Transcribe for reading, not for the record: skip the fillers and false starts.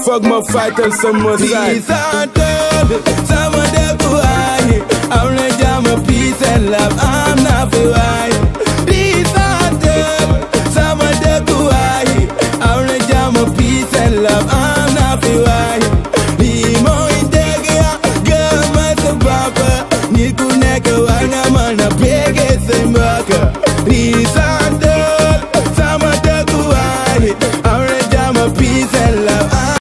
foog ma fightal sama side. Peace and love, sama dëkku waay am na jàmm, peace and love am na fi waay. Peace and love, sama dëkku waay am na jàmm, peace and love am na fi waay.